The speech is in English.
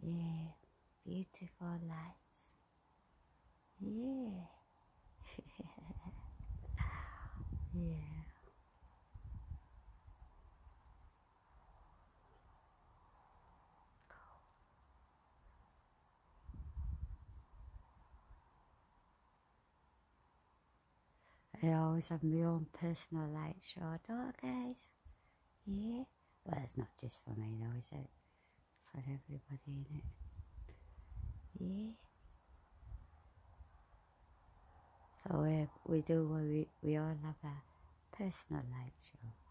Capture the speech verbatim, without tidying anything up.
Yeah, beautiful lights. Yeah. Yeah. I always have my own personal light show, don't I, guys? Yeah. Well, it's not just for me though, is it? For everybody in it. Yeah. So uh, we do, we, we all have a personal light show.